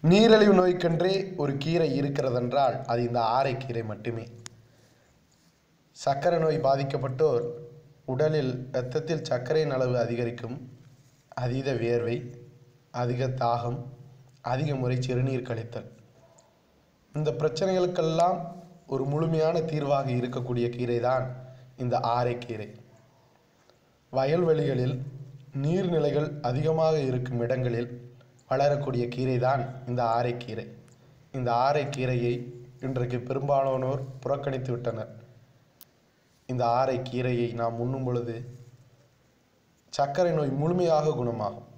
நீரிழிவு நோய்க்கென்றே ஒரு கீரை இருக்கிறதென்றால் அது இந்த ஆரைக்கீரை மட்டுமே. சர்க்கரை நோய் பாதிக்கப்பட்டோர் உடலில் இரத்தத்தில் சர்க்கரையின் அளவு அதிகரிக்கும், அதீத வியர்வை, அதிக தாகம், அதிக முறை சிறுநீர் கழித்தல், இந்த பிரச்சனைகளுக்கெல்லாம் ஒரு முழுமையான தீர்வாக இருக்கக்கூடிய கீரை தான் இந்த ஆரைக்கீரை. வயல்வெளிகளில் நீர்நிலைகள் அதிகமாக இருக்கும் இடங்களில் வளரக்கூடிய கீரை தான் இந்த ஆரைக்கீரை. இந்த ஆரைக்கீரையை இன்றைக்கு பெரும்பாலானோர் புறக்கணித்து விட்டனர். இந்த ஆரைக்கீரையை நாம் உண்ணும் பொழுது சர்க்கரை நோய் முழுமையாக குணமாகும்.